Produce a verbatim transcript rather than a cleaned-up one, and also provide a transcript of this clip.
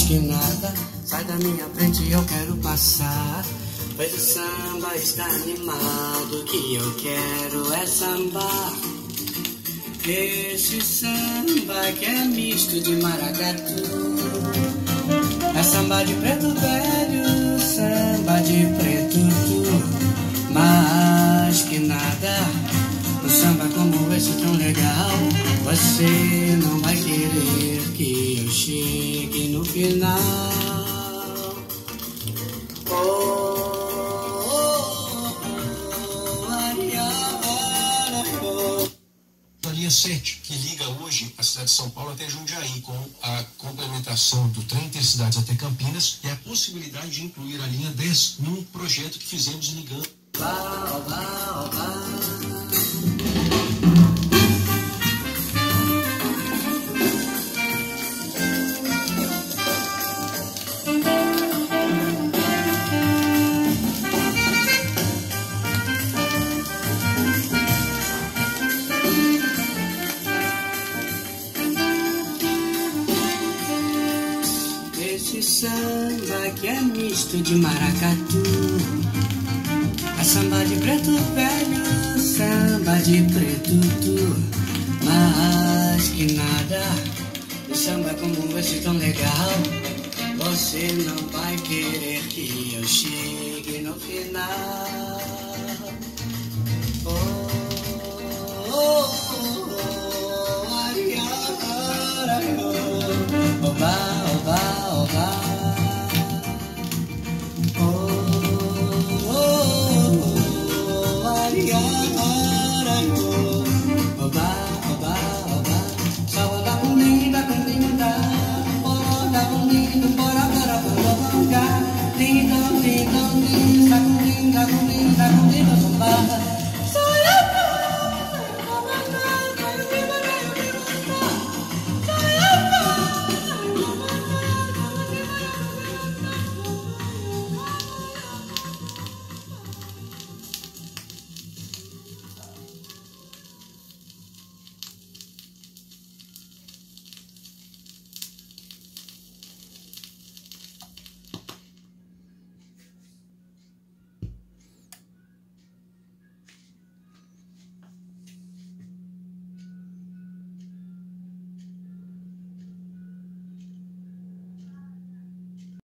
que nada, sai da minha frente, eu quero passar. Pois o samba está animado, o que eu quero é sambar. Esse samba que é misto de maracatu, é samba de preto velho, samba de preto tu. Mas que nada, um samba como esse tão legal, você não vai querer que eu chegue no final. Oh, A linha sete, que liga hoje a cidade de São Paulo até Jundiaí, com a complementação do trem Intercidades até Campinas e a possibilidade de incluir a linha dez num projeto que fizemos ligando. Oba, oba, oba. Esse samba que é misto de maracatu, é samba de preto velho, samba de preto tu. Mas que nada, um samba como esse tão legal, você não vai querer que eu chegue no final. Oh, oh, oh, oh, ariara, oh, oba, oba, oba. Oba.